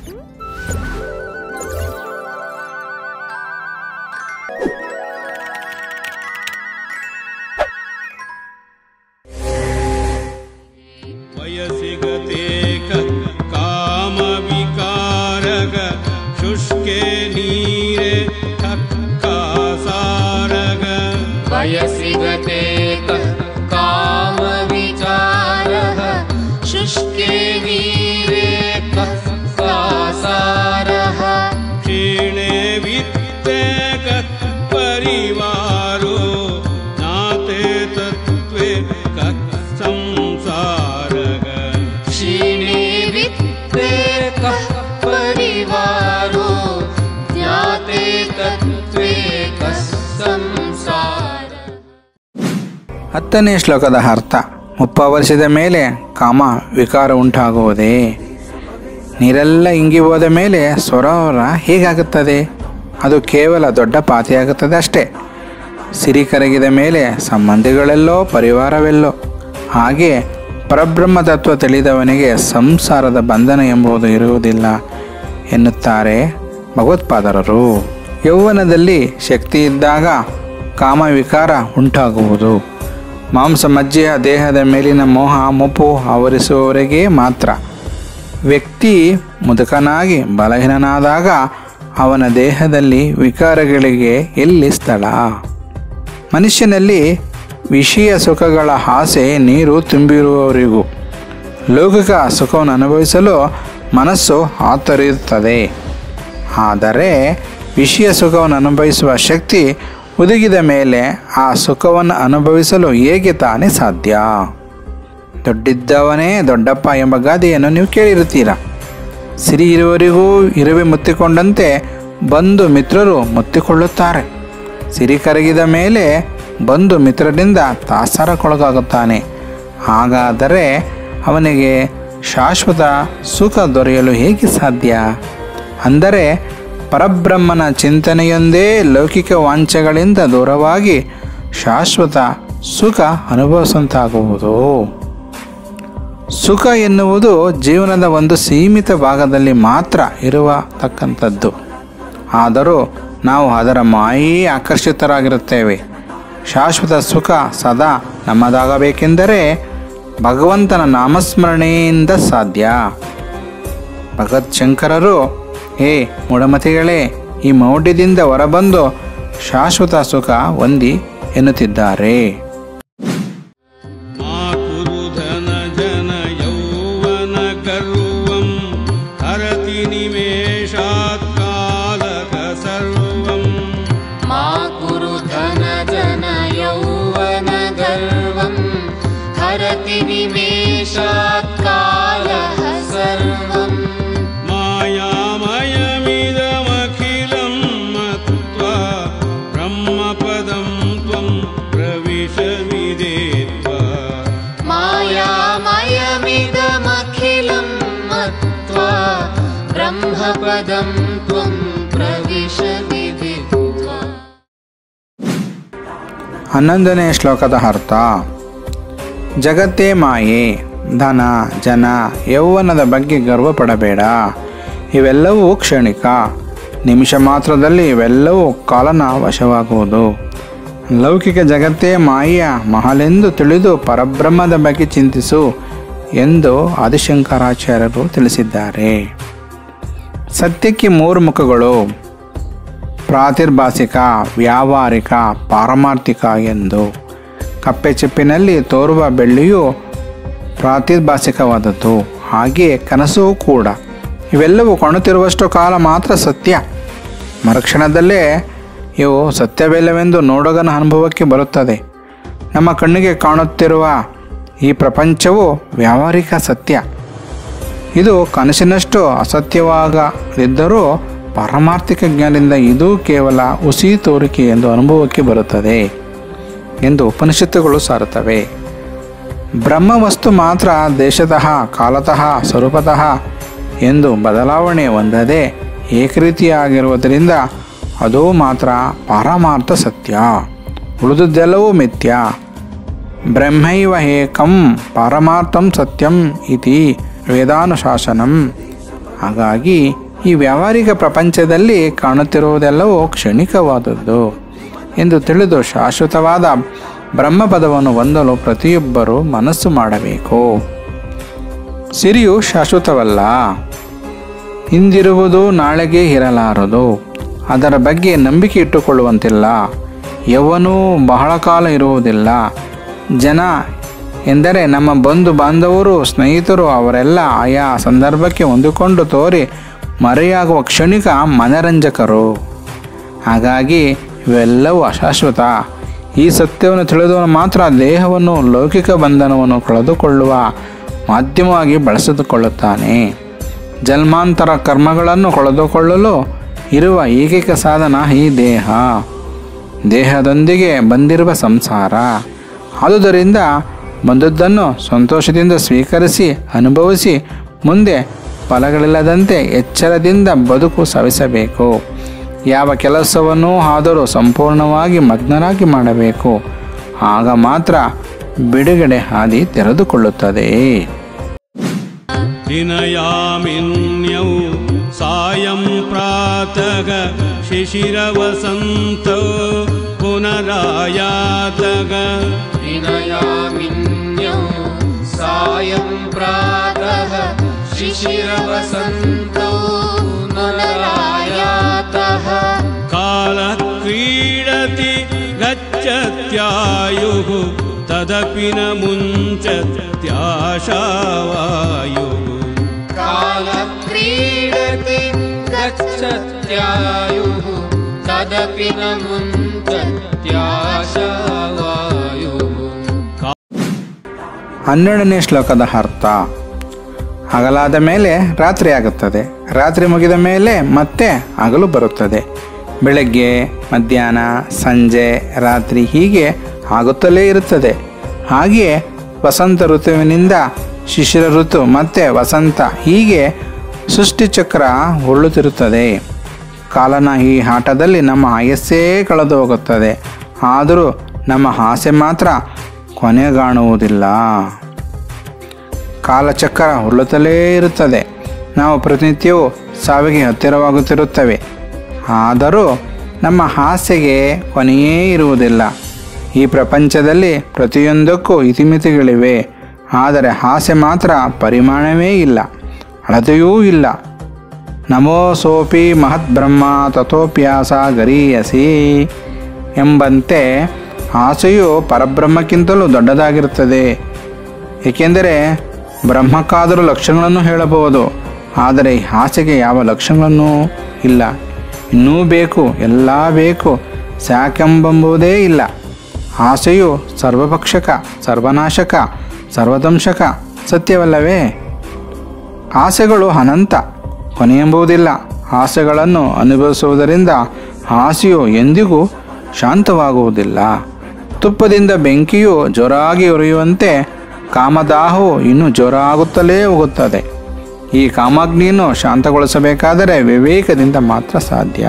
ಹತ್ತನೇ ಶ್ಲೋಕದ ಅರ್ಥ. ಮುಪ್ಪವರ್ಷದ ಮೇಲೆ ಕಾಮ ವಿಕಾರ ಉಂಟಾಗುವುದೇ? ನೀರೆಲ್ಲ ಇಂಗಿ ಹೋದ ಮೇಲೆ ಸರೋವರ ಹೇಗಾಗುತ್ತದೆ? ಅದು ಕೇವಲ ದೊಡ್ಡ ಪಾತಿಯಾಗುತ್ತದೆ ಅಷ್ಟೇ. ಸಿರಿ ಕರಗಿದ ಮೇಲೆ ಸಂಬಂಧಿಗಳೆಲ್ಲೋ ಪರಿವಾರವೆಲ್ಲೋ. ಹಾಗೆ ಪರಬ್ರಹ್ಮ ತತ್ವ ತಿಳಿದವನಿಗೆ ಸಂಸಾರದ ಬಂಧನ ಎಂಬುದು ಇರುವುದಿಲ್ಲ ಎನ್ನುತ್ತಾರೆ ಭಗವತ್ಪಾದರರು. ಯೌವನದಲ್ಲಿ ಶಕ್ತಿ ಇದ್ದಾಗ ಕಾಮವಿಕಾರ ಉಂಟಾಗುವುದು. ಮಾಂಸ ಮಜ್ಜೆಯ ದೇಹದ ಮೇಲಿನ ಮೋಹ ಮುಪ್ಪು ಆವರಿಸುವವರೆಗೆ ಮಾತ್ರ. ವ್ಯಕ್ತಿ ಮುದುಕನಾಗಿ ಬಲಹೀನನಾದಾಗ ಅವನ ದೇಹದಲ್ಲಿ ವಿಕಾರಗಳಿಗೆ ಎಲ್ಲಿ ಸ್ಥಳ? ಮನುಷ್ಯನಲ್ಲಿ ವಿಷಯ ಸುಖಗಳ ಆಸೆ ನೀರು ತುಂಬಿರುವವರಿಗೂ ಲೌಕಿಕ ಸುಖವನ್ನು ಅನುಭವಿಸಲು ಮನಸ್ಸು ಆತರಿಯುತ್ತದೆ. ಆದರೆ ವಿಷಯ ಸುಖವನ್ನು ಅನುಭವಿಸುವ ಶಕ್ತಿ ಒದಗಿದ ಮೇಲೆ ಆ ಸುಖವನ್ನು ಅನುಭವಿಸಲು ಹೇಗೆ ತಾನೇ ಸಾಧ್ಯ? ದೊಡ್ಡಿದ್ದವನೇ ದೊಡ್ಡಪ್ಪ ಎಂಬ ಗಾದೆಯನ್ನು ನೀವು ಕೇಳಿರುತ್ತೀರ. ಸಿರಿ ಇರುವವರಿಗೂ ಇರುವೆ ಮುತ್ತಿಕೊಂಡಂತೆ ಬಂಧು ಮಿತ್ರರು ಮುತ್ತಿಕೊಳ್ಳುತ್ತಾರೆ. ಸಿರಿ ಕರಗಿದ ಮೇಲೆ ಬಂಧು ಮಿತ್ರರಿಂದ ತಾತ್ಸಾರಕ್ಕೊಳಗಾಗುತ್ತಾನೆ. ಹಾಗಾದರೆ ಅವನಿಗೆ ಶಾಶ್ವತ ಸುಖ ದೊರೆಯಲು ಹೇಗೆ ಸಾಧ್ಯ? ಅಂದರೆ ಪರಬ್ರಹ್ಮನ ಚಿಂತನೆಯೊಂದೇ ಲೌಕಿಕ ವಾಂಛೆಗಳಿಂದ ದೂರವಾಗಿ ಶಾಶ್ವತ ಸುಖ ಅನುಭವಿಸುವಂತಾಗುವುದು. ಸುಖ ಎನ್ನುವುದು ಜೀವನದ ಒಂದು ಸೀಮಿತ ಭಾಗದಲ್ಲಿ ಮಾತ್ರ ಇರತಕ್ಕಂಥದ್ದು. ಆದರೂ ನಾವು ಅದರ ಮಾಯೇ ಆಕರ್ಷಿತರಾಗಿರುತ್ತೇವೆ. ಶಾಶ್ವತ ಸುಖ ಸದಾ ನಮ್ಮದಾಗಬೇಕೆಂದರೆ ಭಗವಂತನ ನಾಮಸ್ಮರಣೆಯಿಂದ ಸಾಧ್ಯ. ಭಗತ್ ಶಂಕರರು ಹೇ ಮೂಢಮತಿಗಳೇ, ಈ ಮೌಢ್ಯದಿಂದ ಹೊರಬಂದು ಶಾಶ್ವತ ಸುಖ ಹೊಂದಿ ಎನ್ನುತ್ತಿದ್ದಾರೆ. ಬ್ರಹ್ಮಪದಂ ತ್ವಂ ಪ್ರವಿಶ ವಿದಿತ್ವಾ. 11ನೇ ಶ್ಲೋಕದ ಅರ್ಥ. ಜಗತ್ತೇ ಮಾಯೆ. ಧನ, ಜನ, ಯೌವನದ ಬಗ್ಗೆ ಗರ್ವ ಪಡಬೇಡ. ಇವೆಲ್ಲವೂ ಕ್ಷಣಿಕ. ನಿಮಿಷ ಮಾತ್ರದಲ್ಲಿ ಇವೆಲ್ಲವೂ ಕಾಲನ ವಶವಾಗುವುದು. ಲೌಕಿಕ ಜಗತ್ತೇ ಮಾಯೆಯ ಮಹಲೆಂದು ತಿಳಿದು ಪರಬ್ರಹ್ಮದ ಬಗ್ಗೆ ಚಿಂತಿಸು ಎಂದು ಆದಿಶಂಕರಾಚಾರ್ಯರು ತಿಳಿಸಿದ್ದಾರೆ. ಸತ್ಯಕ್ಕೆ 3 ಮುಖಗಳು: ಪ್ರಾತಿರ್ಭಾಸಿಕ, ವ್ಯಾವಹಾರಿಕ, ಪಾರಮಾರ್ಥಿಕ ಎಂದು. ಕಪ್ಪೆ ಚಿಪ್ಪಿನಲ್ಲಿ ತೋರುವ ಬೆಳ್ಳಿಯು ಪ್ರಾತಿರ್ಭಾಸಿಕವಾದದ್ದು. ಹಾಗೆಯೇ ಕನಸೂ ಕೂಡ. ಇವೆಲ್ಲವೂ ಕಾಣುತ್ತಿರುವಷ್ಟು ಕಾಲ ಮಾತ್ರ ಸತ್ಯ. ಮರುಕ್ಷಣದಲ್ಲೇ ಇವು ಸತ್ಯವಿಲ್ಲವೆಂದು ನೋಡಗನ ಅನುಭವಕ್ಕೆ ಬರುತ್ತದೆ. ನಮ್ಮ ಕಣ್ಣಿಗೆ ಕಾಣುತ್ತಿರುವ ಈ ಪ್ರಪಂಚವು ವ್ಯಾವಹಾರಿಕ ಸತ್ಯ. ಇದು ಕನಸಿನಷ್ಟು ಅಸತ್ಯವಾಗದಿದ್ದರೂ ಪಾರಮಾರ್ಥಿಕ ಜ್ಞಾನದಿಂದ ಇದು ಕೇವಲ ಹುಸಿ ತೋರಿಕೆ ಎಂದು ಅನುಭವಕ್ಕೆ ಬರುತ್ತದೆ ಎಂದು ಉಪನಿಷತ್ತುಗಳು ಸಾರುತ್ತವೆ. ಬ್ರಹ್ಮವಸ್ತು ಮಾತ್ರ ದೇಶತಃ, ಕಾಲತಃ, ಸ್ವರೂಪತಃ ಎಂದು ಬದಲಾವಣೆ ಹೊಂದದೆ ಏಕರೀತಿಯಾಗಿರುವುದರಿಂದ ಅದು ಮಾತ್ರ ಪಾರಮಾರ್ಥ ಸತ್ಯ. ಉಳಿದುದೆಲ್ಲವೂ ಮಿಥ್ಯ. ಬ್ರಹ್ಮೈವ ಏಕಂ ಪಾರಮಾರ್ಥಂ ಸತ್ಯಂ ಇತಿ ವೇದಾನುಶಾಸನಂ. ಹಾಗಾಗಿ ಈ ವ್ಯಾವಹಾರಿಕ ಪ್ರಪಂಚದಲ್ಲಿ ಕಾಣುತ್ತಿರುವುದೆಲ್ಲವೂ ಕ್ಷಣಿಕವಾದದ್ದು ಎಂದು ತಿಳಿದು ಶಾಶ್ವತವಾದ ಬ್ರಹ್ಮಪದವನ್ನು ಹೊಂದಲು ಪ್ರತಿಯೊಬ್ಬರೂ ಮನಸ್ಸು ಮಾಡಬೇಕು. ಸಿರಿಯು ಶಾಶ್ವತವಲ್ಲ, ಇಂದಿರುವುದು ನಾಳೆಗೆ ಇರಲಾರದು. ಅದರ ಬಗ್ಗೆ ನಂಬಿಕೆ ಇಟ್ಟುಕೊಳ್ಳುವಂತಿಲ್ಲ. ಯೌವನವೂ ಬಹಳ ಕಾಲ ಇರುವುದಿಲ್ಲ. ಜನ ಎಂದರೆ ನಮ್ಮ ಬಂಧು ಬಾಂಧವರು, ಸ್ನೇಹಿತರು, ಅವರೆಲ್ಲ ಆಯಾ ಸಂದರ್ಭಕ್ಕೆ ಹೊಂದಿಕೊಂಡು ತೋರಿ ಮರೆಯಾಗುವ ಕ್ಷಣಿಕ ಮನರಂಜಕರು. ಹಾಗಾಗಿ ಇವೆಲ್ಲವೂ ಅಶಾಶ್ವತ. ಈ ಸತ್ಯವನ್ನು ತಿಳಿದವನು ಮಾತ್ರ ದೇಹವನ್ನು ಲೌಕಿಕ ಬಂಧನವನ್ನು ಕಳೆದುಕೊಳ್ಳುವ ಮಾಧ್ಯಮವಾಗಿ ಬಳಸಿಕೊಳ್ಳುತ್ತಾನೆ. ಜನ್ಮಾಂತರ ಕರ್ಮಗಳನ್ನು ಕಳೆದುಕೊಳ್ಳಲು ಇರುವ ಏಕೈಕ ಸಾಧನ ಈ ದೇಹ, ದೇಹದೊಂದಿಗೆ ಬಂದಿರುವ ಸಂಸಾರ. ಆದುದರಿಂದ ಬಂದದ್ದನ್ನು ಸಂತೋಷದಿಂದ ಸ್ವೀಕರಿಸಿ ಅನುಭವಿಸಿ ಮುಂದೆ ಫಲಗಳಿಲ್ಲದಂತೆ ಎಚ್ಚರದಿಂದ ಬದುಕು ಸವಿಸಬೇಕು. ಯಾವ ಕೆಲಸವನ್ನೂ ಆದರೂ ಸಂಪೂರ್ಣವಾಗಿ ಮಗ್ನರಾಗಿ ಮಾಡಬೇಕು. ಆಗ ಮಾತ್ರ ಬಿಡುಗಡೆ ಹಾದಿ ತೆರೆದುಕೊಳ್ಳುತ್ತದೆ. ದಿನಯಾಮಿನ್ಯೌ ಸಾಯಂ ಪ್ರಾತಃ ಶಿಶಿರವಸಂತೌ ಪುನರಾಯಾತಃ विनयामिन्यौ सायं प्रातः शिशिरवसन्तौ पुनरायातः कालः क्रीडति गच्छत्यायुः तदपि न मुञ्चत्याशावायुः कालः क्रीडति गच्छत्यायुः तदपि न मुञ्चत्याशावायुः. 12ನೇ ಶ್ಲೋಕದ ಅರ್ಥ. ಹಗಲಾದ ಮೇಲೆ ರಾತ್ರಿ ಆಗುತ್ತದೆ, ರಾತ್ರಿ ಮುಗಿದ ಮೇಲೆ ಮತ್ತೆ ಹಗಲು ಬರುತ್ತದೆ. ಬೆಳಗ್ಗೆ, ಮಧ್ಯಾಹ್ನ, ಸಂಜೆ, ರಾತ್ರಿ ಹೀಗೆ ಆಗುತ್ತಲೇ ಇರುತ್ತದೆ. ಹಾಗೆಯೇ ವಸಂತ ಋತುವಿನಿಂದ ಶಿಶಿರ ಋತು ಮತ್ತೆ ವಸಂತ, ಹೀಗೆ ಸೃಷ್ಟಿಚಕ್ರ ಉರುಳುತ್ತಿರುತ್ತದೆ. ಕಾಲನ ಈ ಆಟದಲ್ಲಿ ನಮ್ಮ ಆಯಸ್ಸೇ ಕಳೆದು ಹೋಗುತ್ತದೆ. ಆದರೂ ನಮ್ಮ ಆಸೆ ಮಾತ್ರ ಕೊನೆಗಾಣುವುದಿಲ್ಲ. ಕಾಲಚಕ್ರ ಉರುಳುತ್ತಲೇ ಇರುತ್ತದೆ. ನಾವು ಪ್ರತಿನಿತ್ಯವೂ ಸಾವಿಗೆ ಹತ್ತಿರವಾಗುತ್ತಿರುತ್ತೇವೆ. ಆದರೂ ನಮ್ಮ ಆಸೆಗೆ ಕೊನೆಯೇ ಇರುವುದಿಲ್ಲ. ಈ ಪ್ರಪಂಚದಲ್ಲಿ ಪ್ರತಿಯೊಂದಕ್ಕೂ ಇತಿಮಿತಿಗಳಿವೆ. ಆದರೆ ಆಸೆ ಮಾತ್ರ ಪರಿಮಾಣವೇ ಇಲ್ಲ, ಅಳತೆಯೂ ಇಲ್ಲ. ನಮೋ ಸೋಪಿ ಮಹದ್ಬ್ರಹ್ಮ ತಥೋಪ್ಯಾಸ ಗರೀಯಸಿ ಎಂಬಂತೆ ಆಸೆಯು ಪರಬ್ರಹ್ಮಕ್ಕಿಂತಲೂ ದೊಡ್ಡದಾಗಿರುತ್ತದೆ. ಏಕೆಂದರೆ ಬ್ರಹ್ಮಕ್ಕಾದರೂ ಲಕ್ಷಣಗಳನ್ನು ಹೇಳಬಹುದು, ಆದರೆ ಈ ಆಸೆಗೆ ಯಾವ ಲಕ್ಷಣಗಳನ್ನೂ ಇಲ್ಲ. ಇನ್ನೂ ಬೇಕು, ಎಲ್ಲ ಬೇಕು, ಸಾಕೆಂಬುದೇ ಇಲ್ಲ. ಆಸೆಯು ಸರ್ವಭಕ್ಷಕ, ಸರ್ವನಾಶಕ, ಸರ್ವದಂಶಕ, ಸತ್ಯವಲ್ಲವೇ? ಆಸೆಗಳು ಅನಂತ, ಕೊನೆಯೆಂಬುದಿಲ್ಲ. ಆಸೆಗಳನ್ನು ಅನುಭವಿಸುವುದರಿಂದ ಆಸೆಯು ಎಂದಿಗೂ ಶಾಂತವಾಗುವುದಿಲ್ಲ. ತುಪ್ಪದಿಂದ ಬೆಂಕಿಯು ಜೋರಾಗಿ ಉರಿಯುವಂತೆ ಕಾಮದಾಹವು ಇನ್ನೂ ಜೋರಾಗುತ್ತಲೇ ಹೋಗುತ್ತದೆ. ಈ ಕಾಮಾಗ್ನಿಯನ್ನು ಶಾಂತಗೊಳಿಸಬೇಕಾದರೆ ವಿವೇಕದಿಂದ ಮಾತ್ರ ಸಾಧ್ಯ.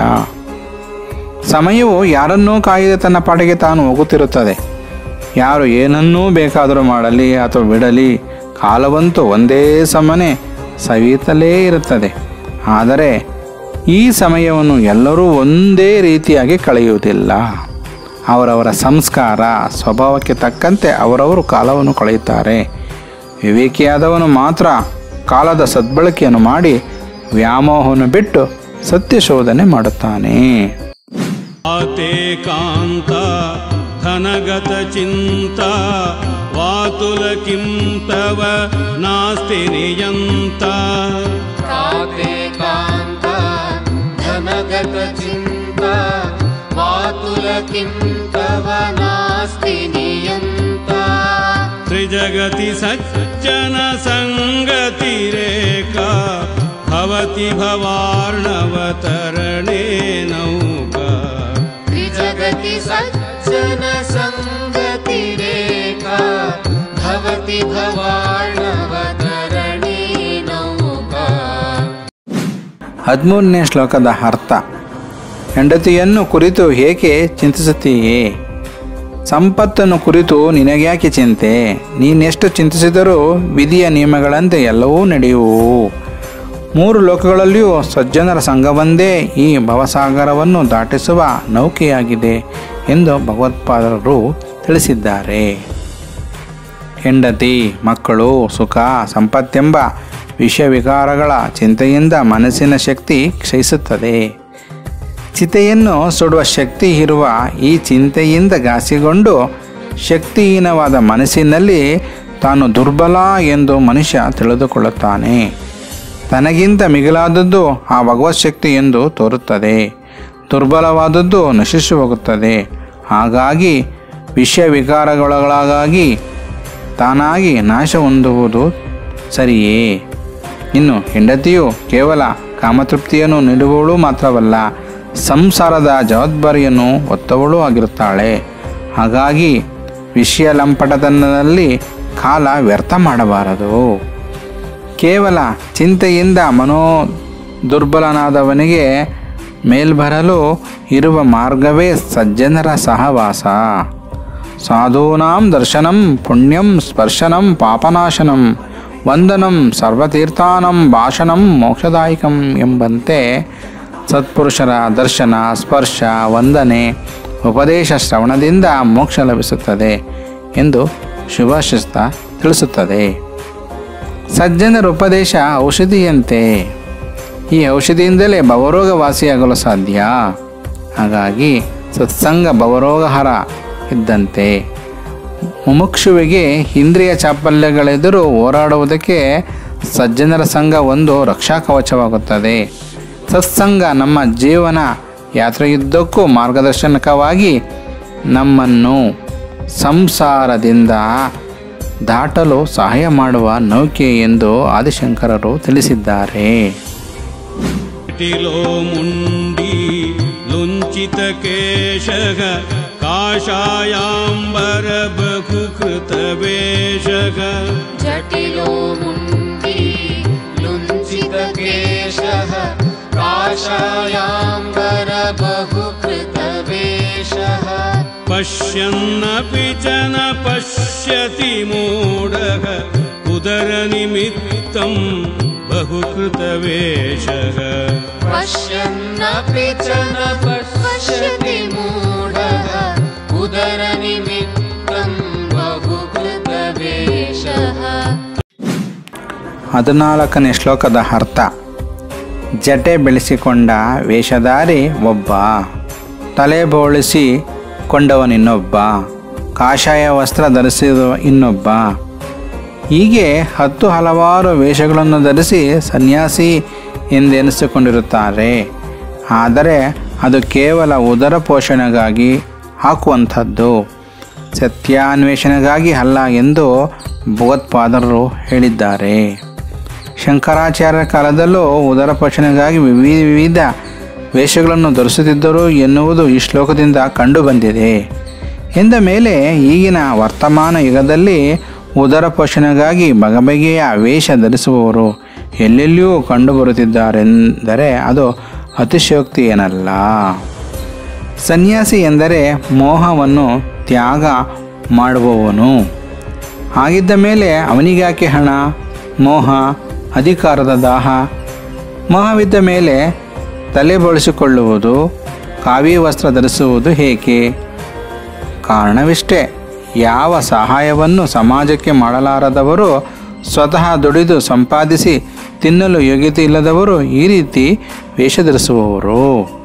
ಸಮಯವು ಯಾರನ್ನೂ ಕಾಯದೆ ತನ್ನ ಪಾಡಿಗೆ ತಾನು ಹೋಗುತ್ತಿರುತ್ತದೆ. ಯಾರು ಏನನ್ನೂ ಬೇಕಾದರೂ ಮಾಡಲಿ ಅಥವಾ ಬಿಡಲಿ, ಕಾಲವಂತೂ ಒಂದೇ ಸಮನೆ ಸವಿಯುತ್ತಲೇ ಇರುತ್ತದೆ. ಆದರೆ ಈ ಸಮಯವನ್ನು ಎಲ್ಲರೂ ಒಂದೇ ರೀತಿಯಾಗಿ ಕಳೆಯುವುದಿಲ್ಲ. ಅವರವರ ಸಂಸ್ಕಾರ ಸ್ವಭಾವಕ್ಕೆ ತಕ್ಕಂತೆ ಅವರವರು ಕಾಲವನ್ನು ಕಳೆಯುತ್ತಾರೆ. ವಿವೇಕಿಯಾದವನು ಮಾತ್ರ ಕಾಲದ ಸದ್ಬಳಕೆಯನ್ನು ಮಾಡಿ ವ್ಯಾಮೋಹವನ್ನು ಬಿಟ್ಟು ಸತ್ಯ ಶೋಧನೆ ಮಾಡುತ್ತಾನೆ. ಆತೆ ಕಾಂತ ಧನಗತ ಚಿಂತಾ ವಾತುಲ ಕಿಂ ತವ ನಾಸ್ತಿ ನಿಯಂತ काते कान्त धनगत चिन्ता वातुल किं तव नास्ति नियन्ता त्रिजगति सज्जन संगतिरेका भवति भवार्णवतरणे नौका त्रिजगति सज्जन संगतिरेका भवति भवार्णवतरणे नौका. 13ನೇ ಶ್ಲೋಕದ ಅರ್ಥ. ಹೆಂಡತಿಯನ್ನು ಕುರಿತು ಏಕೆ ಚಿಂತಿಸುತ್ತೀಯೇ? ಸಂಪತ್ತನ್ನು ಕುರಿತು ನಿನಗ್ಯಾಕೆ ಚಿಂತೆ? ನೀನೆಷ್ಟು ಚಿಂತಿಸಿದರೂ ವಿಧಿಯ ನಿಯಮಗಳಂತೆ ಎಲ್ಲವೂ ನಡೆಯುವು. ಮೂರು ಲೋಕಗಳಲ್ಲಿಯೂ ಸಜ್ಜನರ ಸಂಘವೊಂದೇ ಈ ಭವಸಾಗರವನ್ನು ದಾಟಿಸುವ ನೌಕೆಯಾಗಿದೆ ಎಂದು ಭಗವತ್ಪಾದರು ತಿಳಿಸಿದ್ದಾರೆ. ಹೆಂಡತಿ, ಮಕ್ಕಳು, ಸುಖ, ಸಂಪತ್ತೆಂಬ ವಿಷಯ ವಿಕಾರಗಳ ಚಿಂತೆಯಿಂದ ಮನಸ್ಸಿನ ಶಕ್ತಿ ಕ್ಷಯಿಸುತ್ತದೆ. ಚಿತೆಯನ್ನು ಸುಡುವ ಶಕ್ತಿ ಇರುವ ಈ ಚಿಂತೆಯಿಂದ ಘಾಸಿಗೊಂಡು ಶಕ್ತಿಹೀನವಾದ ಮನಸ್ಸಿನಲ್ಲಿ ತಾನು ದುರ್ಬಲ ಎಂದು ಮನುಷ್ಯ ತಿಳಿದುಕೊಳ್ಳುತ್ತಾನೆ. ತನಗಿಂತ ಮಿಗಿಲಾದದ್ದು ಆ ಭಗವತ್ ಶಕ್ತಿ ಎಂದು ತೋರುತ್ತದೆ. ದುರ್ಬಲವಾದದ್ದು ನಶಿಸಿ ಹೋಗುತ್ತದೆ. ಹಾಗಾಗಿ ವಿಷಯ ವಿಕಾರಗಳಾಗಿ ತಾನಾಗಿ ನಾಶ ಹೊಂದುವುದು ಸರಿಯೇ? ಇನ್ನು ಹೆಂಡತಿಯು ಕೇವಲ ಕಾಮತೃಪ್ತಿಯನ್ನು ನೀಡುವವಳು ಮಾತ್ರವಲ್ಲ, ಸಂಸಾರದ ಜವಾಬ್ದಾರಿಯನ್ನು ಹೊತ್ತವಳೂ ಆಗಿರುತ್ತಾಳೆ. ಹಾಗಾಗಿ ವಿಷಯ ಲಂಪಟತನದಲ್ಲಿ ಕಾಲ ವ್ಯರ್ಥ ಮಾಡಬಾರದು. ಕೇವಲ ಚಿಂತೆಯಿಂದ ಮನೋ ದುರ್ಬಲನಾದವನಿಗೆ ಮೇಲ್ಬರಲು ಇರುವ ಮಾರ್ಗವೇ ಸಜ್ಜನರ ಸಹವಾಸ. ಸಾಧೂನಾಂ ದರ್ಶನಂ ಪುಣ್ಯಂ ಸ್ಪರ್ಶನಂ ಪಾಪನಾಶನಂ ವಂದನಂ ಸರ್ವತೀರ್ಥಾನಂ ಭಾಷಣಂ ಮೋಕ್ಷದಾಯಕಂ ಎಂಬಂತೆ ಸತ್ಪುರುಷರ ದರ್ಶನ, ಸ್ಪರ್ಶ, ವಂದನೆ, ಉಪದೇಶ ಶ್ರವಣದಿಂದ ಮೋಕ್ಷ ಲಭಿಸುತ್ತದೆ ಎಂದು ಶುಭಾಶಿಸ್ತ ತಿಳಿಸುತ್ತದೆ. ಸಜ್ಜನರ ಉಪದೇಶ ಔಷಧಿಯಂತೆ. ಈ ಔಷಧಿಯಿಂದಲೇ ಭವರೋಗ ವಾಸಿಯಾಗಲು ಸಾಧ್ಯ. ಹಾಗಾಗಿ ಸತ್ಸಂಗ ಭವರೋಗಹರ ಇದ್ದಂತೆ. ಮುಮುಕ್ಷುವಿಗೆ ಇಂದ್ರಿಯ ಚಾಪಲ್ಯಗಳೆದುರು ಹೋರಾಡುವುದಕ್ಕೆ ಸಜ್ಜನರ ಸಂಘ ಒಂದು ರಕ್ಷಾ ಕವಚವಾಗುತ್ತದೆ. ಸತ್ಸಂಗ ನಮ್ಮ ಜೀವನ ಯಾತ್ರೆಯುದ್ದಕ್ಕೂ ಮಾರ್ಗದರ್ಶನಕವಾಗಿ ನಮ್ಮನ್ನು ಸಂಸಾರದಿಂದ ದಾಟಲು ಸಹಾಯ ಮಾಡುವ ನೌಕೆ ಎಂದು ಆದಿಶಂಕರರು ತಿಳಿಸಿದ್ದಾರೆ. ಮುಂಡಿ ಲುಂಚಿತ ಕೇಶಗ ಕಾಷಾಯಾಂಬರ ಬಹುಕೃತ ವೇಷಗ ಜಟಿಲೋ ಮುಂಡಿ ಲುಂಚಿತ ಕೇಶಃ ಕಾಷಾಯಾಂಬರ ಬಹುಕೃತ ವೇಷಃ ಪಶ್ಯನ್ನಪಿ ಚ ನ ಪಶ್ಯತಿ ಮೂಢಃ ಉದರನಿಮಿತ್ತಂ ಬಹುಕೃತ ವೇಷಃ ಪಶ್ಯನ್ನಪಿ ಚ ನ ಪಶ್ಯತಿ ಮೂಢಃ ಉದರನಿಮಿತ್ತಂ ಬಹುಕೃತ ವೇಷಃ. 14ನೇ ಶ್ಲೋಕದ ಅರ್ಥ. ಜಟೆ ಬೆಳೆಸಿಕೊಂಡ ವೇಷಧಾರಿ ಒಬ್ಬ, ತಲೆ ಬೋಳಿಸಿಕೊಂಡವನಿನ್ನೊಬ್ಬ, ಕಾಷಾಯ ವಸ್ತ್ರ ಧರಿಸಿದ ಇನ್ನೊಬ್ಬ. ಹೀಗೆ ಹಲವಾರು ವೇಷಗಳನ್ನು ಧರಿಸಿ ಸನ್ಯಾಸಿ ಎಂದೆನಿಸಿಕೊಂಡಿರುತ್ತಾರೆ. ಆದರೆ ಅದು ಕೇವಲ ಉದರ ಪೋಷಣೆಗಾಗಿ ಹಾಕುವಂಥದ್ದು, ಸತ್ಯಾನ್ವೇಷಣೆಗಾಗಿ ಅಲ್ಲ ಎಂದು ಭಗವತ್ಪಾದರು ಹೇಳಿದ್ದಾರೆ. ಶಂಕರಾಚಾರ್ಯರ ಕಾಲದಲ್ಲೂ ಉದರ ಪೋಷಣೆಗಾಗಿ ವಿವಿಧ ವೇಷಗಳನ್ನು ಧರಿಸುತ್ತಿದ್ದರು ಎನ್ನುವುದು ಈ ಶ್ಲೋಕದಿಂದ ಕಂಡುಬಂದಿದೆ. ಎಂದ ಮೇಲೆ ಈಗಿನ ವರ್ತಮಾನ ಯುಗದಲ್ಲಿ ಉದರ ಪೋಷಣೆಗಾಗಿ ಬಗೆಬಗೆಯ ವೇಷ ಧರಿಸುವವರು ಎಲ್ಲೆಲ್ಲಿಯೂ ಕಂಡುಬರುತ್ತಿದ್ದಾರೆಂದರೆ ಅದು ಅತಿಶಯೋಕ್ತಿ ಏನಲ್ಲ. ಸನ್ಯಾಸಿ ಎಂದರೆ ಮೋಹವನ್ನು ತ್ಯಾಗ ಮಾಡುವವನು. ಹಾಗಿದ್ದ ಮೇಲೆ ಅವನಿಗ್ಯಾಕೆ ಹಣ, ಮೋಹ, ಅಧಿಕಾರದ ದಾಹ? ಮೋಹವಿದ್ದ ಮೇಲೆ ತಲೆ ಬೋಳಿಸಿಕೊಳ್ಳುವುದು, ಕಾವಿ ವಸ್ತ್ರ ಧರಿಸುವುದು ಏಕೆ? ಕಾರಣವಿಷ್ಟೇ. ಯಾವ ಸಹಾಯವನ್ನು ಸಮಾಜಕ್ಕೆ ಮಾಡಲಾರದವರು, ಸ್ವತಃ ದುಡಿದು ಸಂಪಾದಿಸಿ ತಿನ್ನಲು ಯೋಗ್ಯತೆ ಇಲ್ಲದವರು ಈ ರೀತಿ ವೇಷ ಧರಿಸುವವರು.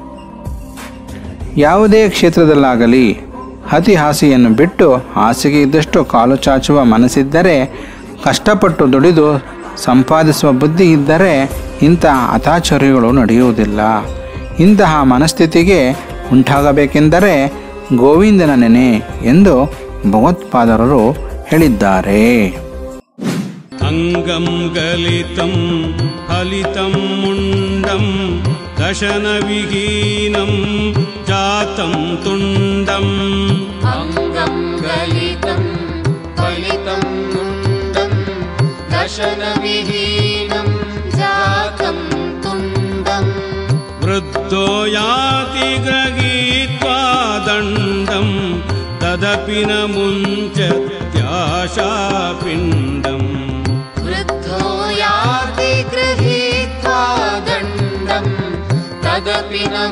ಯಾವುದೇ ಕ್ಷೇತ್ರದಲ್ಲಾಗಲಿ ಅತಿ ಆಸೆಯನ್ನು ಬಿಟ್ಟು ಹಾಸಿಗೆ ಇದ್ದಷ್ಟು ಕಾಲು ಚಾಚುವ ಮನಸ್ಸಿದ್ದರೆ, ಕಷ್ಟಪಟ್ಟು ದುಡಿದು ಸಂಪಾದಿಸುವ ಬುದ್ಧಿ ಇದ್ದರೆ ಇಂಥ ಅತಾಚರ್ಯಗಳು ನಡೆಯುವುದಿಲ್ಲ. ಇಂತಹ ಮನಸ್ಥಿತಿಗೆ ಉಂಟಾಗಬೇಕೆಂದರೆ ಗೋವಿಂದನ ನೆನೆ ಎಂದು ಭಗವತ್ಪಾದರರು ಹೇಳಿದ್ದಾರೆ. ಅಂಗಂ ಗಲಿತಂ ಫಲಿತಂ ಮುಂಡಂ ದಶನ ವಿಹೀನಂ ಜಾತಂ ತುಂಡಂ ಅಂಗಂ ಗಲಿತಂ ಫಲಿತಂ ಮುಂಡಂ ದಶನ ವಿಹೀನಂ ಜಾತಂ ತುಂಡಂ ವೃದ್ಧೋ ಯಾತಿ ಗೃಹೀತ್ವಾ ದಂಡಂ ತದಪಿ ನ ಮುಂಚತ್ಯಾಶಾಪಿಂಡಂ ವೃದ್ಧೋ ಯಾತಿ ಗೃಹೀತ್ವಾ तदपि न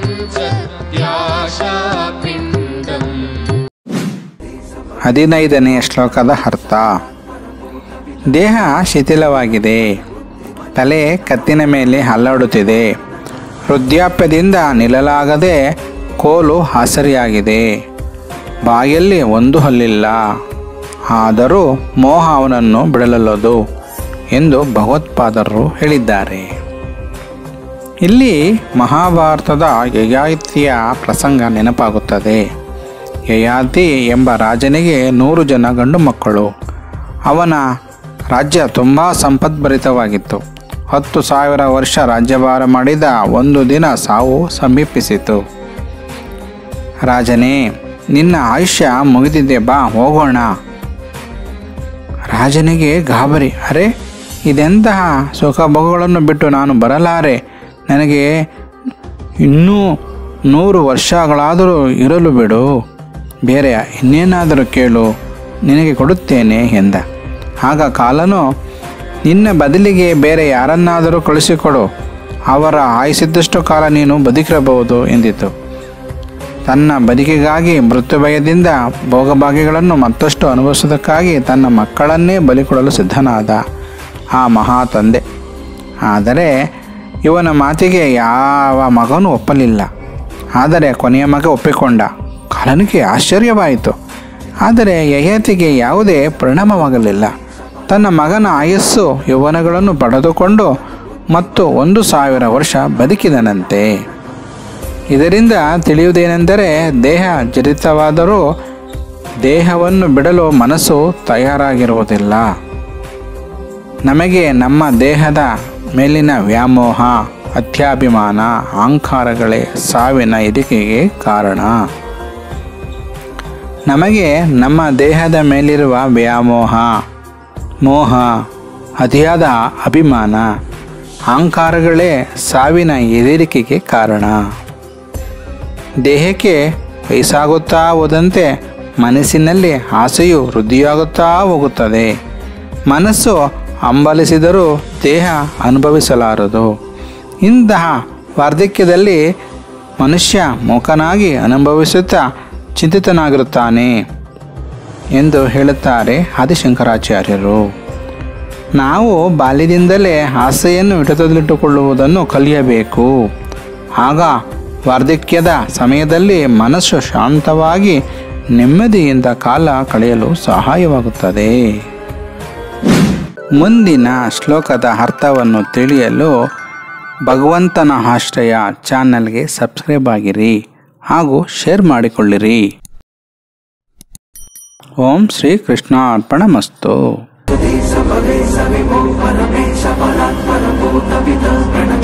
मुञ्चत्याशापिण्डम् 15ನೇ ಶ್ಲೋಕದ ಅರ್ಥ. ದೇಹ ಶಿಥಿಲವಾಗಿದೆ, ತಲೆ ಕತ್ತಿನ ಮೇಲೆ ಅಲ್ಲಾಡುತ್ತಿದೆ, ವೃದ್ಧಾಪ್ಯದಿಂದ ನಿಲ್ಲಲಾಗದೆ ಕೋಲು ಹಾಸರಿಯಾಗಿದೆ, ಬಾಯಲ್ಲಿ ಒಂದು ಹಲ್ಲಿಲ್ಲ, ಆದರೂ ಮೋಹ ಅವನನ್ನು ಬಿಡಲಲ್ಲದು ಎಂದು ಭಗವತ್ಪಾದರು ಹೇಳಿದ್ದಾರೆ. ಇಲ್ಲಿ ಮಹಾಭಾರತದ ಯಯಾತಿಯ ಪ್ರಸಂಗ ನೆನಪಾಗುತ್ತದೆ. ಯಯಾತಿ ಎಂಬ ರಾಜನಿಗೆ 100 ಜನ ಗಂಡು ಮಕ್ಕಳು. ಅವನ ರಾಜ್ಯ ತುಂಬ ಸಂಪದ್ಭರಿತವಾಗಿತ್ತು. 10,000 ವರ್ಷ ರಾಜ್ಯಭಾರ ಮಾಡಿದ ಒಂದು ದಿನ ಸಾವು ಸಮೀಪಿಸಿತು. ರಾಜನೇ, ನಿನ್ನ ಆಯುಷ್ಯ ಮುಗಿದಿದೆ, ಬಾ ಹೋಗೋಣ. ರಾಜನಿಗೆ ಗಾಬರಿ. ಅರೆ, ಇದೆಂತಹ ಸುಖಭೋಗಗಳನ್ನು ಬಿಟ್ಟು ನಾನು ಬರಲಾರೆ. ನನಗೆ ಇನ್ನೂ 100 ವರ್ಷಗಳಾದರೂ ಇರಲು ಬಿಡು. ಬೇರೆ ಇನ್ನೇನಾದರೂ ಕೇಳು, ನಿನಗೆ ಕೊಡುತ್ತೇನೆ ಎಂದ. ಆಗ ಕಾಲನು, ನಿನ್ನ ಬದಲಿಗೆ ಬೇರೆ ಯಾರನ್ನಾದರೂ ಕಳಿಸಿಕೊಡು, ಅವರ ಆಯುಸಿದ್ದಷ್ಟು ಕಾಲ ನೀನು ಬದುಕಿರಬಹುದು ಎಂದಿತು. ತನ್ನ ಬದುಕಿಗಾಗಿ ಮೃತ್ಯು ಭಯದಿಂದ ಭೋಗಭಾಗ್ಯಗಳನ್ನು ಮತ್ತಷ್ಟು ಅನುಭವಿಸುವುದಕ್ಕಾಗಿ ತನ್ನ ಮಕ್ಕಳನ್ನೇ ಬಲಿಕೊಡಲು ಸಿದ್ಧನಾದ ಆ ಮಹಾ ತಂದೆ. ಆದರೆ ಇವನ ಮಾತಿಗೆ ಯಾವ ಮಗನೂ ಒಪ್ಪಲಿಲ್ಲ. ಆದರೆ ಕೊನೆಯ ಮಗ ಒಪ್ಪಿಕೊಂಡ. ಕಾಲನಿಗೆ ಆಶ್ಚರ್ಯವಾಯಿತು. ಆದರೆ ಯಯಾತಿಗೆ ಯಾವುದೇ ಪರಿಣಾಮವಾಗಲಿಲ್ಲ. ತನ್ನ ಮಗನ ಆಯಸ್ಸು ಯೌವನಗಳನ್ನು ಪಡೆದುಕೊಂಡು ಮತ್ತು 1,000 ವರ್ಷ ಬದುಕಿದನಂತೆ. ಇದರಿಂದ ತಿಳಿಯುವುದೇನೆಂದರೆ, ದೇಹ ಜಡಿತವಾದರೂ ದೇಹವನ್ನು ಬಿಡಲು ಮನಸ್ಸು ತಯಾರಾಗಿರುವುದಿಲ್ಲ. ನಮಗೆ ನಮ್ಮ ದೇಹದ ಮೇಲಿನ ವ್ಯಾಮೋಹ, ಅತ್ಯಾಭಿಮಾನ, ಅಹಂಕಾರಗಳೇ ಸಾವಿನ ಎದುರಿಕೆಗೆ ಕಾರಣ. ನಮಗೆ ನಮ್ಮ ದೇಹದ ಮೇಲಿರುವ ವ್ಯಾಮೋಹ, ಮೋಹ, ಅತಿಯಾದ ಅಭಿಮಾನ, ಅಹಂಕಾರಗಳೇ ಸಾವಿನ ಎದುರಿಕೆಗೆ ಕಾರಣ. ದೇಹಕ್ಕೆ ವಯಸ್ಸಾಗುತ್ತಾ ಹೋದಂತೆ ಮನಸ್ಸಿನಲ್ಲಿ ಆಸೆಯು ವೃದ್ಧಿಯಾಗುತ್ತಾ ಹೋಗುತ್ತದೆ. ಮನಸ್ಸು ಹಂಬಲಿಸಿದರೂ ದೇಹ ಅನುಭವಿಸಲಾರದು. ಇಂತಹ ವಾರ್ಧಕ್ಯದಲ್ಲಿ ಮನುಷ್ಯ ಮೂಕನಾಗಿ ಅನುಭವಿಸುತ್ತಾ ಚಿಂತಿತನಾಗಿರುತ್ತಾನೆ ಎಂದು ಹೇಳುತ್ತಾರೆ ಆದಿಶಂಕರಾಚಾರ್ಯರು. ನಾವು ಬಾಲ್ಯದಿಂದಲೇ ಆಸೆಯನ್ನು ಹಿಡಿತದಲ್ಲಿಟ್ಟುಕೊಳ್ಳುವುದನ್ನು ಕಲಿಯಬೇಕು. ಆಗ ವಾರ್ಧಕ್ಯದ ಸಮಯದಲ್ಲಿ ಮನಸ್ಸು ಶಾಂತವಾಗಿ ನೆಮ್ಮದಿಯಿಂದ ಕಾಲ ಕಳೆಯಲು ಸಹಾಯವಾಗುತ್ತದೆ. ಮುಂದಿನ ಶ್ಲೋಕದ ಅರ್ಥವನ್ನು ತಿಳಿಯಲು ಭಗವಂತನ ಆಶ್ರಯ ಚಾನಲ್ಗೆ ಸಬ್ಸ್ಕ್ರೈಬ್ ಆಗಿರಿ ಹಾಗೂ ಶೇರ್ ಮಾಡಿಕೊಳ್ಳಿರಿ. ಓಂ ಶ್ರೀ ಕೃಷ್ಣಾರ್ಪಣಮಸ್ತು.